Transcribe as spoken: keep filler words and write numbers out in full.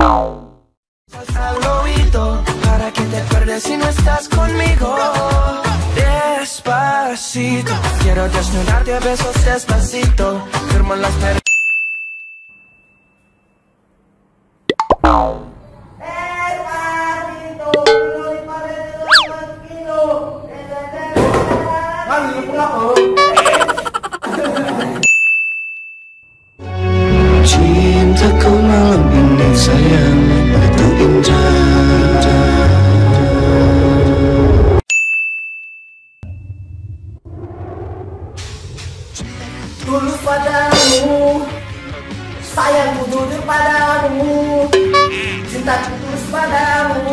Al oído, para que te acuerdes si no estás conmigo. Despacito, quiero desnudarte a besos despacito. Firmo las per... Cintaku malam ini sayang begitu indah. Tulus padamu, sayangku jujur padamu, cintaku tulus padamu,